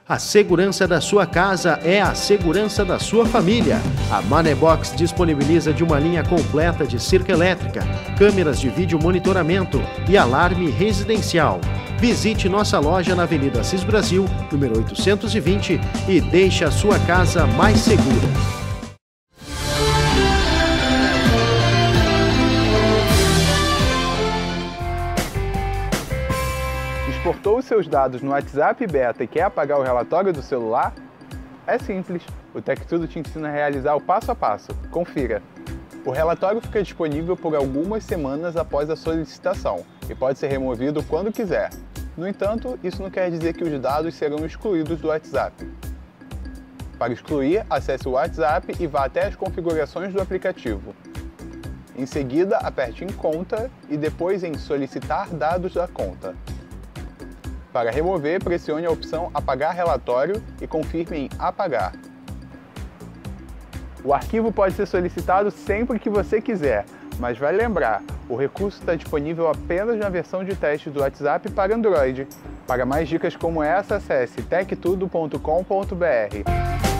A segurança da sua casa é a segurança da sua família. A Manebox disponibiliza de uma linha completa de cerca elétrica, câmeras de vídeo monitoramento e alarme residencial. Visite nossa loja na Avenida Assis Brasil, número 820, e deixe a sua casa mais segura. Exportou os seus dados no WhatsApp Beta e quer apagar o relatório do celular? É simples. O TecTudo te ensina a realizar o passo a passo. Confira. O relatório fica disponível por algumas semanas após a solicitação e pode ser removido quando quiser. No entanto, isso não quer dizer que os dados serão excluídos do WhatsApp. Para excluir, acesse o WhatsApp e vá até as configurações do aplicativo. Em seguida, aperte em Conta e depois em Solicitar dados da conta. Para remover, pressione a opção Apagar relatório e confirme em Apagar. O arquivo pode ser solicitado sempre que você quiser, mas vale lembrar, o recurso está disponível apenas na versão de teste do WhatsApp para Android. Para mais dicas como essa, acesse tectudo.com.br.